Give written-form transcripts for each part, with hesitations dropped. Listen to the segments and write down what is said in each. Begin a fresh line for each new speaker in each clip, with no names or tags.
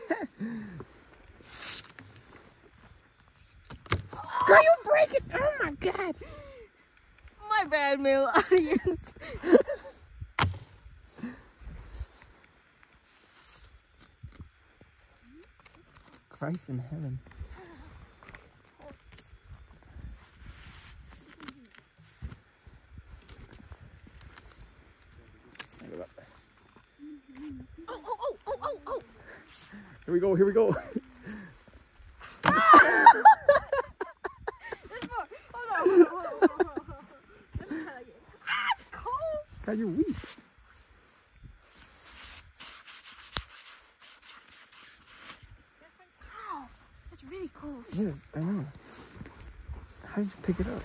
Girl, you break it! Oh my god!
My bad, male audience.
Christ in heaven.
Oh.
Here we go, here we go.
There's more. Hold on. Let me try again. Ah, it's cold.
God, you're weak.
Ow, it's really cold.
Yes, I know. How did you pick it up?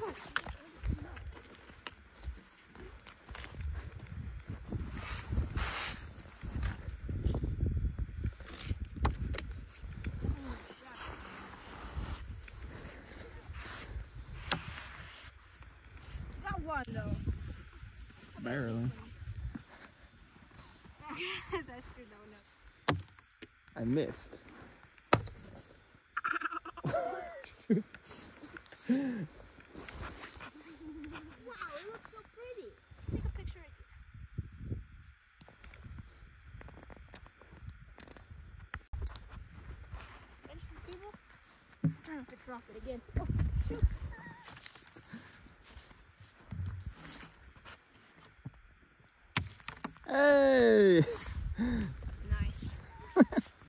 One though.
Barely.
I screwed that one up.
I missed.
Wow, it looks so pretty. Take a picture right here. Ready for the table? Try not to drop it again. Oh, shoot.
Hey!